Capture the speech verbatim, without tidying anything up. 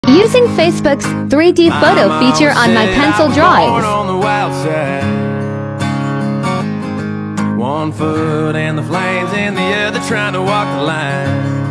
Using Facebook's three D photo feature on my pencil drawings. On the wild side. One foot in the flames and the other trying to walk the line.